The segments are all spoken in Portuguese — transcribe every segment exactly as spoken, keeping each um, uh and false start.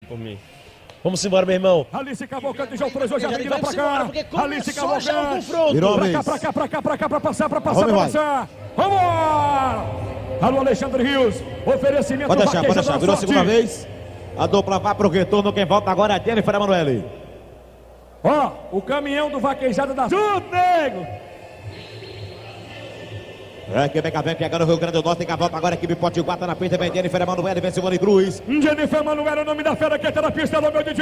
Comi. Vamos embora, meu irmão. Alice Cavalcante já autorizou, já vem lá pra cá. Alice Cavalcante. Virou pra cá, pra cá, pra cá, pra cá, pra passar, pra passar, pra passar. Vamos! Alô, Alexandre Rios. Oferecimento. Pode deixar, pode deixar. Virou a segunda vez. A dupla vai pro retorno. Quem volta agora é a Jennifer Emanuele. Ó, o caminhão do vaquejado da Sul, nego. É, que vem cá, vem pegando o Rio Grande do Norte. Tem a volta agora, a equipe Potiguar tá na pista. Vem Jennifer Emanuele, vem Simone Cruz. Jennifer Emanuele, o nome da fera que tá na pista, do meu D J.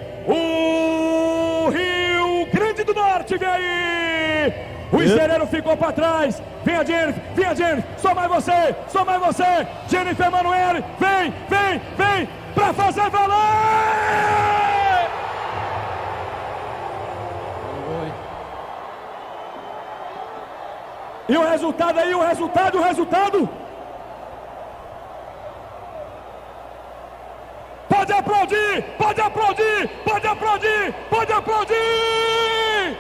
O Rio Grande do Norte, vem aí. O Estereiro ficou pra trás. Vem a Jennifer, vem a Jennifer. Só mais você, só mais você. Jennifer Emanuele, vem, vem, vem. Pra fazer valer. E o resultado aí, o resultado, o resultado. Pode aplaudir, pode aplaudir, pode aplaudir, pode aplaudir.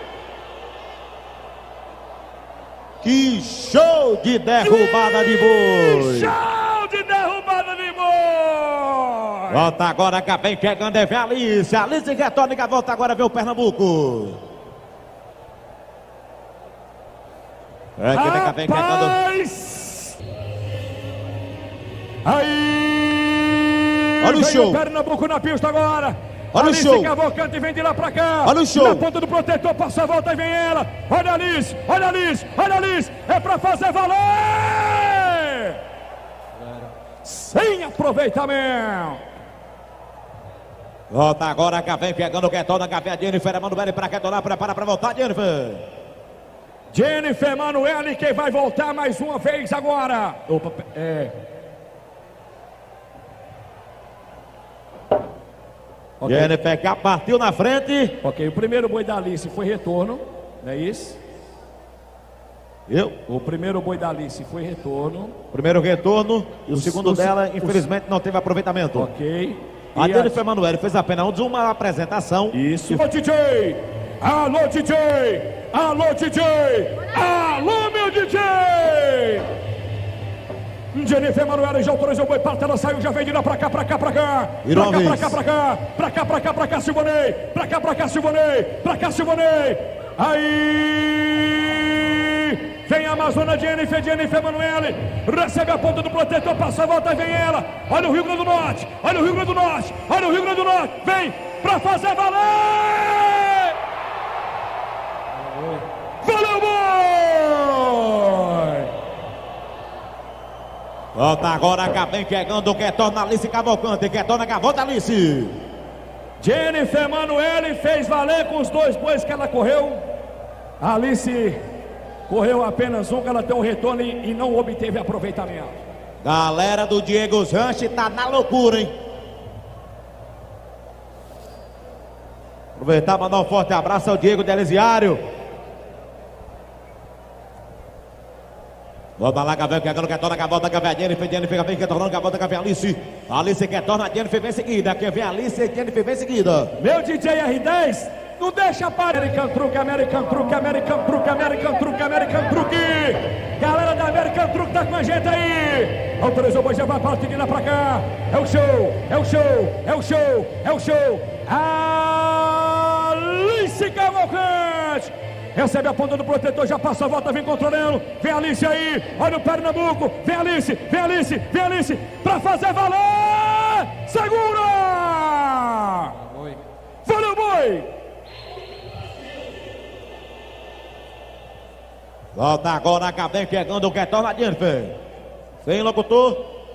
Que show de derrubada de boi. Show de derrubada de boi. Volta agora, que vem chegando, é ver a Alice. A Alice retorna, volta agora, vê o Pernambuco. É, que vem cá, vem chegando. Aí! Olha o show! O Pernambuco na pista agora. Olha Alice o show! Cavalcante vem de lá pra cá. Olha o show! Na ponta do protetor, passa a volta e vem ela. Olha a Alice, olha a Alice, olha a Alice. É pra fazer valer! Sem aproveitamento. Volta agora, que vem pegando o Quetona, que vem a Jennifer Emanuele pra Quetona, prepara pra voltar, Jennifer. Jennifer Emanuele, que vai voltar mais uma vez agora. Opa, é. Okay. Jennifer que partiu na frente. Ok, o primeiro boi da Alice foi retorno, não é isso? Eu? O primeiro boi da Alice foi retorno. Primeiro retorno e o os, segundo os, dela, os, infelizmente, não teve aproveitamento. Ok. A e Jennifer a... Emanuele fez apenas uma apresentação. Isso. Alô, D J! Alô, D J! Alô, D J! Alô, meu D J! Jennifer Emanuele já autorizou o boi, parte, ela saiu, já vem de lá pra cá, pra cá, pra cá. Pra cá, pra cá, pra cá. Pra cá, pra cá, pra cá, Silvanei. Pra cá, pra cá, Silvanei. Pra cá, Silvanei. Aí! Vem a Amazônia, Jennifer, Jennifer Emanuele. Recebe a ponta do protetor, passa a volta e vem ela. Olha o Rio Grande do Norte. Olha o Rio Grande do Norte. Olha o Rio Grande do Norte. Vem pra fazer valer! Valeu, boi! Volta agora, vem chegando, que torna Alice Cavalcante, que torna a volta Alice. Jennifer Emanuele fez valer com os dois bois que ela correu. A Alice correu apenas um, que ela tem um retorno e, e não obteve aproveitamento. Galera do Diego Zanchi tá na loucura, hein? Aproveitar, mandar um forte abraço ao Diego Delisiário. Volta lá, Gabriel, que agora quer tornar a volta, que vem a Jennifer, Jennifer vem, que tornando a volta, que vem a Alice. Alice quer tornar a Jennifer, vem em seguida. Que vem a Alice, Jennifer vem em seguida. Meu D J R dez, não deixa para. American Truck, American Truck, American Truck, American Truck, American Truck. Galera da American Truck tá com a gente aí. Autorizou o boi, já vai partir de lá pra cá. É o show, é o show, é o show, é o show. Alice Cavalcante. Recebe a ponta do protetor, já passa a volta, vem controlando. Vem Alice aí, olha o Pernambuco. Vem Alice, vem Alice, vem Alice. Pra fazer valer. Segura! Valeu, boi! Volta agora, vem chegando o que torna a Jennifer. Vem, locutor.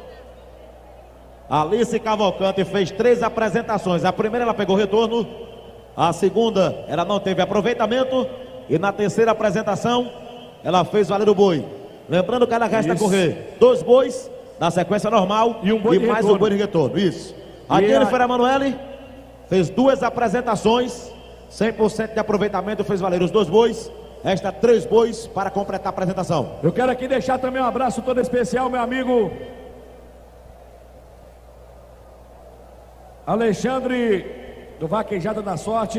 Alice Cavalcante fez três apresentações. A primeira ela pegou retorno. A segunda ela não teve aproveitamento. E na terceira apresentação, ela fez valer o boi. Lembrando que ela resta Isso. correr dois bois na sequência normal e, um boi e mais retorno. um boi de retorno. Isso. A e Jennifer a... Emanuele fez duas apresentações, cem por cento de aproveitamento, fez valer os dois bois. Resta três bois para completar a apresentação. Eu quero aqui deixar também um abraço todo especial, meu amigo Alexandre do Vaquejada da Sorte.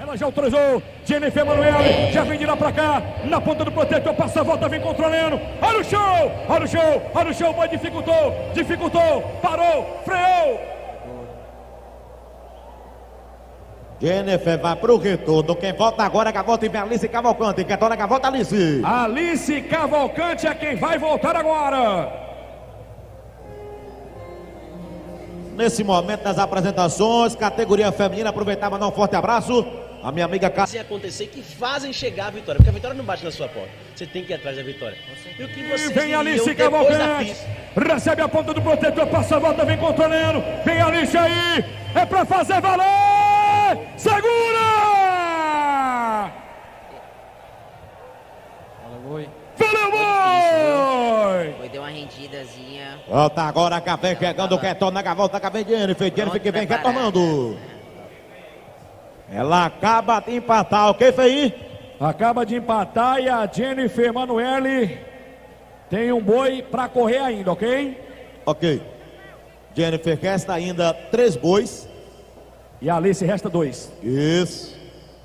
Ela já autorizou. Jennifer Emanuele já vem de lá pra cá. Na ponta do protetor, passa a volta, vem controlando. Olha o show, olha o show, olha o show. Boi dificultou, dificultou, parou, freou. Jennifer vai pro retorno. Quem volta agora é que a volta vem Alice Cavalcante. Quem torna que a volta Alice. Alice Cavalcante é quem vai voltar agora. Nesse momento das apresentações, categoria feminina, aproveitava mandar um forte abraço. A minha amiga Cássia. acontecer que fazem chegar a vitória, porque a vitória não bate na sua porta. Você tem que ir atrás da vitória. E o que vocês vem Alice Cavalcante, recebe a ponta do protetor, passa a volta, vem controlando. Vem Alice aí, é pra fazer valer. Segura! Boi. Valeu, boi! Boi deu uma rendidazinha. Volta agora, Café chegando, quer tornar a volta, Café Jennifer. Jennifer que vem retornando. Ela acaba de empatar, o que foi aí? Acaba de empatar e a Jennifer Emanuele tem um boi pra correr ainda, ok? Ok. Jennifer resta ainda três bois. E a Alice resta dois. Isso.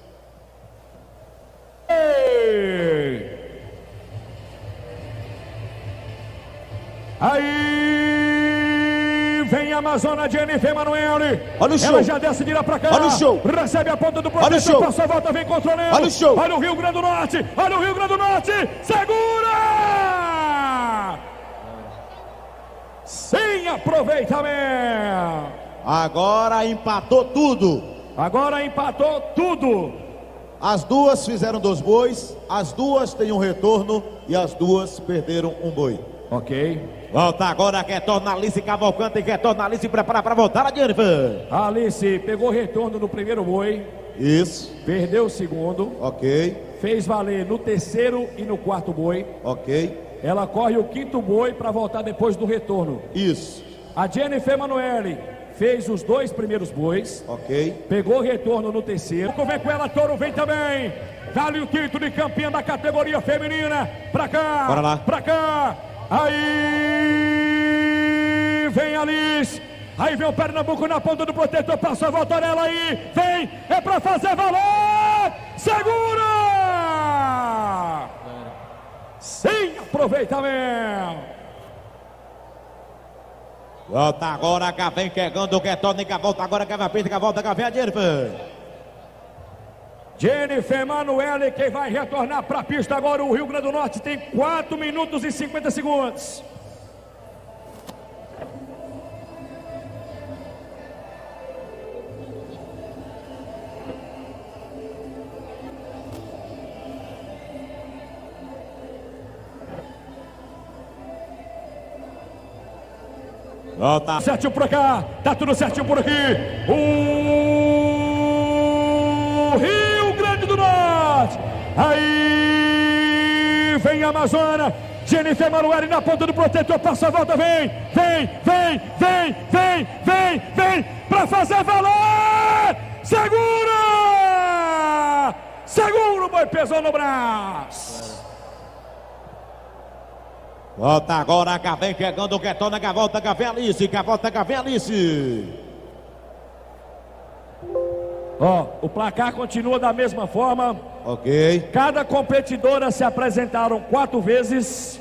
Ei! Aí vem a Amazona Jennifer Emanuele. Olha o show. Ela já desce de lá pra cá. Olha o show. Recebe a ponta do Olha o show. protetor, passa a volta, vem controlando. Olha o show. Olha o Rio Grande do Norte. Olha o Rio Grande do Norte. Segura! Sem aproveitamento. Agora empatou tudo. Agora empatou tudo. As duas fizeram dois bois, as duas têm um retorno e as duas perderam um boi. Ok. Volta agora, quer tornar Alice Cavalcante e quer tornar Alice preparar para voltar a Jennifer. A Alice pegou retorno no primeiro boi. Isso. Perdeu o segundo. Ok. Fez valer no terceiro e no quarto boi. Ok. Ela corre o quinto boi para voltar depois do retorno. Isso. A Jennifer Emanuele fez os dois primeiros bois. Ok. Pegou retorno no terceiro. Vem com ela, Touro vem também. Vale o título de campeã da categoria feminina. Pra cá. Bora lá. Pra cá. Aí vem Alice. Aí vem o Pernambuco na ponta do protetor. Passa a volta nela aí. Vem. É pra fazer valer. Segura. Sem aproveitamento. Volta agora, cá vem chegando, quer torna que volta agora, que vai pista, que volta, que vem a Jennifer. Jennifer Emanuele, quem vai retornar para a pista agora. O Rio Grande do Norte tem quatro minutos e cinquenta segundos. Volta. Certinho por cá, tá tudo certinho por aqui. O Rio Grande do Norte. Aí vem a Amazona. Jennifer Emanuele na ponta do protetor, passa a volta, vem, vem, vem, vem, vem, vem, vem, pra fazer valer. Segura! Segura, o boi pesou no braço. Volta agora, cá vem chegando, quer torna que volta, que vem Alice, que volta, que vem Alice. Ó, o placar continua da mesma forma. Ok. Cada competidora se apresentaram quatro vezes.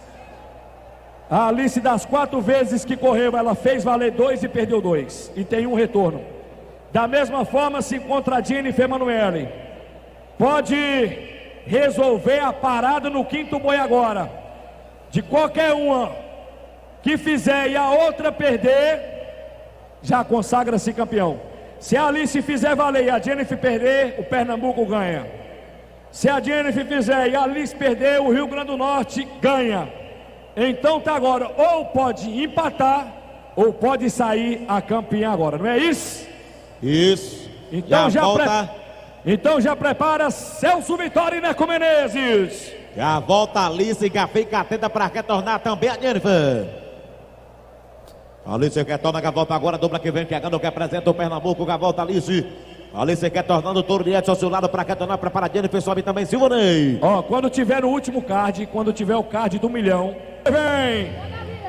A Alice, das quatro vezes que correu, ela fez valer dois e perdeu dois. E tem um retorno. Da mesma forma se encontra a Jennifer Emanuele. Pode resolver a parada no quinto boi agora. De qualquer uma que fizer e a outra perder, já consagra-se campeão. Se a Alice fizer valer e a Jennifer perder, o Pernambuco ganha. Se a Jennifer fizer e a Alice perder, o Rio Grande do Norte ganha. Então tá agora, ou pode empatar, ou pode sair a campeã agora, não é isso? Isso. Então já, já volta. Pre... Então já prepara Celso Vitória e Neco Menezes. Já volta Alice, que fica atenta para retornar também a Jennifer. Alice quer tornar, que volta agora, dupla que vem chegando, que apresenta o Pernambuco, que volta Alice. Alice quer tornando o Touro de Edson ao seu lado para retornar, prepara a Jennifer, sobe também Silvanei. Ó, quando tiver o último card, quando tiver o card do milhão, vem!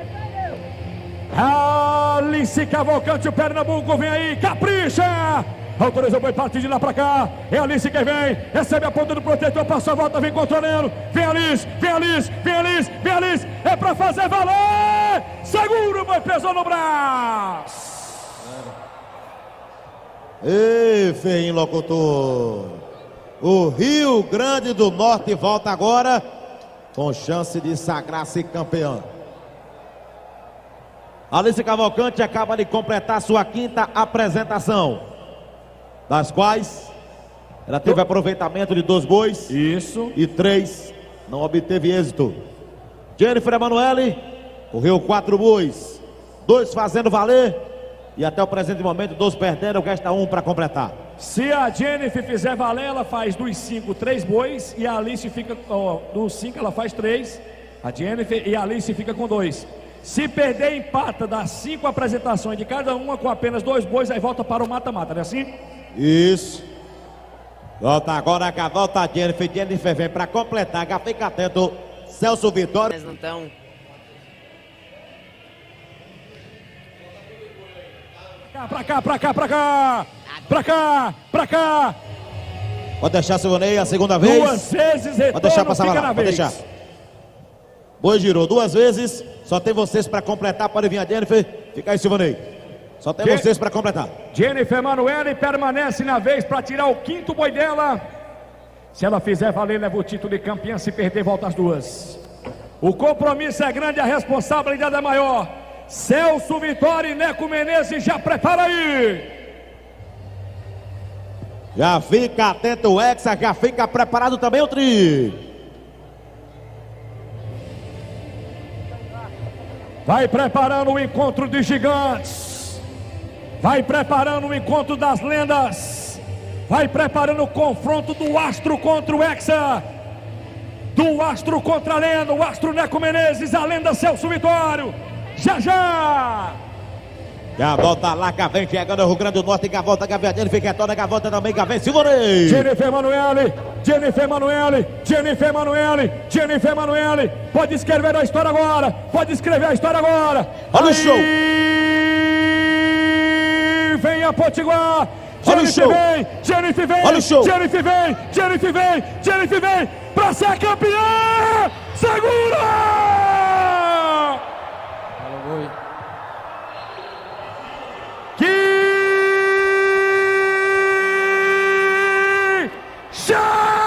Alice Cavalcante, o Pernambuco vem aí, capricha! Autorizou o boi, parte de lá pra cá. É Alice quem vem. Recebe a ponta do protetor. Passou a volta, vem controlando. Vem Alice, vem Alice, vem Alice, vem Alice. É pra fazer valer. Segura o boi, pesou no braço. Ei, feinho locutor. O Rio Grande do Norte volta agora com chance de sagrar-se campeão. Alice Cavalcante acaba de completar sua quinta apresentação, das quais ela teve aproveitamento de dois bois. Isso. E três não obteve êxito. Jennifer Emanuele correu quatro bois, dois fazendo valer e até o presente momento dois perdendo, resta um para completar. Se a Jennifer fizer valer, ela faz dos cinco, três bois. E a Alice fica, ó, dos cinco ela faz três. A Jennifer e a Alice fica com dois. Se perder, empata das cinco apresentações de cada uma com apenas dois bois. Aí volta para o mata-mata, não é assim? Isso. Volta agora com a volta a Jennifer. Jennifer vem para completar. Já fica atento, Celso Vitória. Eles não estão. Pra cá, pra cá, pra cá, pra cá, pra cá. Pode deixar, Silvanei, a segunda vez. Duas vezes retorno, pode deixar passar lá, pode vez. deixar. Boi girou duas vezes. Só tem vocês para completar. Pode vir a Jennifer. Fica aí, Silvanei. Só tem Je vocês para completar. Jennifer Emanuele permanece na vez para tirar o quinto boi dela. Se ela fizer valer, leva o título de campeã. Se perder, volta as duas. O compromisso é grande, a responsabilidade é maior. Celso Vitória e Neco Menezes, já prepara aí. Já fica atento o Hexa, já fica preparado também o Tri. Vai preparando o encontro de gigantes. Vai preparando o encontro das lendas. Vai preparando o confronto do Astro contra o Hexa. Do Astro contra a lenda. O Astro Neco Menezes, a lenda Celso Vitório. Já, já! Já volta lá, cá vem chegando o Rio Grande do Norte, Gavota, Gaviadinho, fica toda Gavota também, Gavém, Silvanei. Jennifer Emanuele, Jennifer Emanuele, Jennifer Emanuele, Jennifer Emanuele. Pode escrever a história agora, pode escrever a história agora. Olha o show! Vem a Potiguar. Olha o show! Vem, Jennifer vem, olha o show! Jennifer vem, Jennifer vem, Jennifer vem, pra ser campeã! Segura! Que show!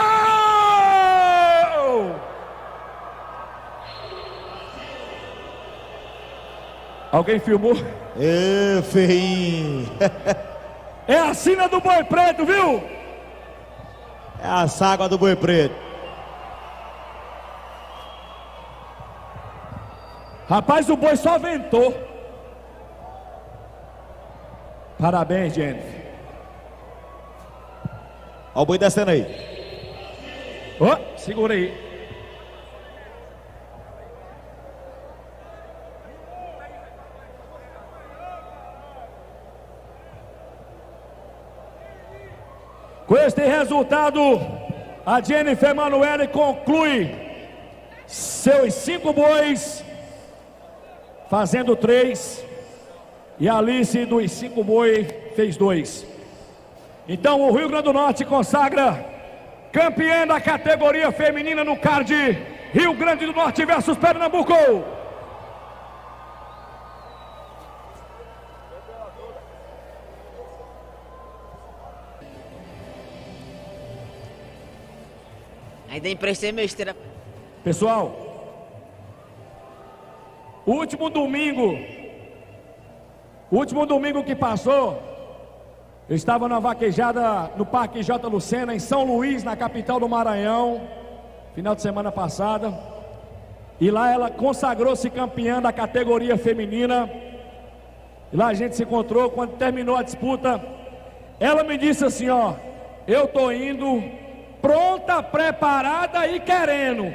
Alguém filmou? Ê, feinho. É a sina do boi preto, viu? É a ságua do boi preto. Rapaz, o boi só ventou. Parabéns, Jennifer. Olha o boi descendo aí. Oh, segura aí. Com este resultado, a Jennifer Emanuele conclui seus cinco bois, fazendo três. E a Alice dos cinco boi fez dois. Então o Rio Grande do Norte consagra campeã da categoria feminina no card Rio Grande do Norte versus Pernambuco. Ainda emprestei meu esteira. Pessoal, o último domingo O último domingo que passou, eu estava na vaquejada no Parque J. Lucena, em São Luís, na capital do Maranhão, final de semana passada. E lá ela consagrou-se campeã da categoria feminina. E lá a gente se encontrou, quando terminou a disputa, ela me disse assim, ó, eu tô indo pronta, preparada e querendo.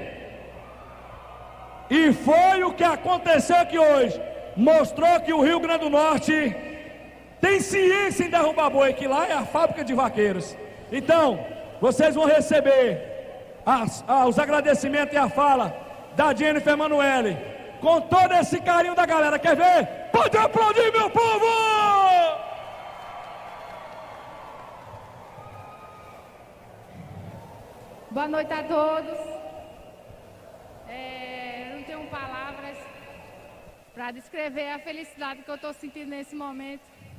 E foi o que aconteceu aqui hoje. Mostrou que o Rio Grande do Norte tem ciência em derrubar boi, que lá é a fábrica de vaqueiros. Então, vocês vão receber as, ah, os agradecimentos e a fala da Jennifer Emanuele, com todo esse carinho da galera. Quer ver? Pode aplaudir, meu povo! Boa noite a todos. É, eu não tenho palavras para descrever a felicidade que eu estou sentindo nesse momento.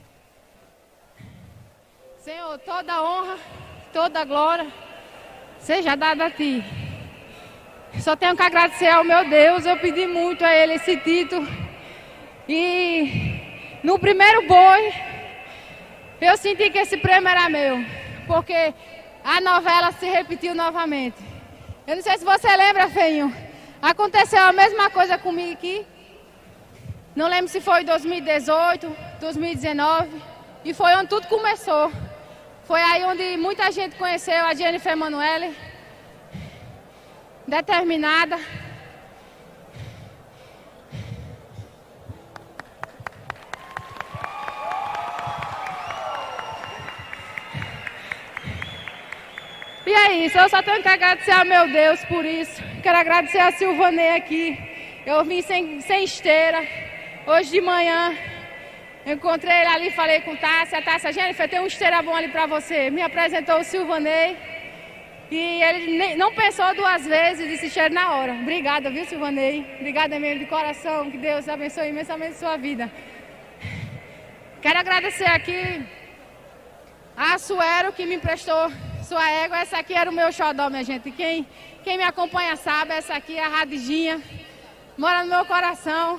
Senhor, toda honra, toda glória seja dada a Ti. Só tenho que agradecer ao meu Deus. Eu pedi muito a Ele esse título. E no primeiro boi, eu senti que esse prêmio era meu, porque a novela se repetiu novamente. Eu não sei se você lembra, Feinho, aconteceu a mesma coisa comigo aqui. Não lembro se foi em dois mil e dezoito, dois mil e dezenove, e foi onde tudo começou. Foi aí onde muita gente conheceu a Jennifer Emanuele, determinada. E é isso, eu só tenho que agradecer ao meu Deus por isso. Quero agradecer a Silvanei aqui. Eu vim sem, sem esteira. Hoje de manhã, eu encontrei ele ali, falei com Tássia. Tássia, Jennifer, tem um esteira bom ali pra você. Me apresentou o Silvanei. E ele nem, não pensou duas vezes, disse cheiro na hora. Obrigada, viu, Silvanei? Obrigada mesmo de coração. Que Deus abençoe imensamente a sua vida. Quero agradecer aqui a Suero, que me emprestou sua égua. Essa aqui era o meu xodó, minha gente. Quem, quem me acompanha sabe, essa aqui é a Radijinha. Mora no meu coração.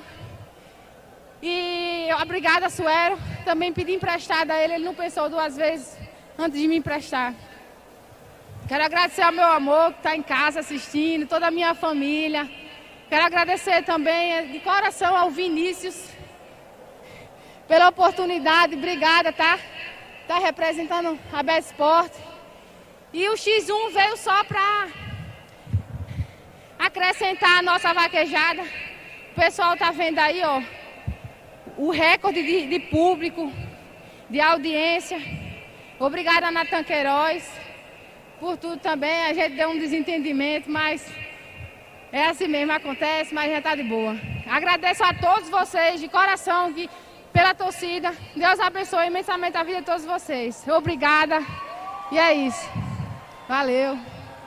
E obrigada, Suero. Também pedi emprestada a ele, ele não pensou duas vezes antes de me emprestar. Quero agradecer ao meu amor que está em casa assistindo, toda a minha família. Quero agradecer também de coração ao Vinícius pela oportunidade. Obrigada, tá? Tá representando a Bet Sport. E o X um veio só para acrescentar a nossa vaquejada. O pessoal tá vendo aí, ó, o recorde de, de público, de audiência. Obrigada, Natan Queiroz, por tudo também. A gente deu um desentendimento, mas é assim mesmo, acontece, mas já tá de boa. Agradeço a todos vocês, de coração, que, pela torcida. Deus abençoe imensamente a vida de todos vocês. Obrigada. E é isso. Valeu.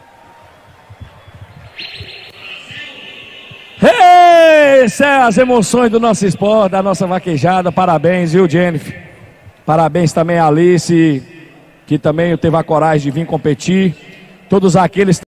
Hey, são as emoções do nosso esporte, da nossa vaquejada. Parabéns, viu, Jennifer? Parabéns também a Alice, que também teve a coragem de vir competir. Todos aqueles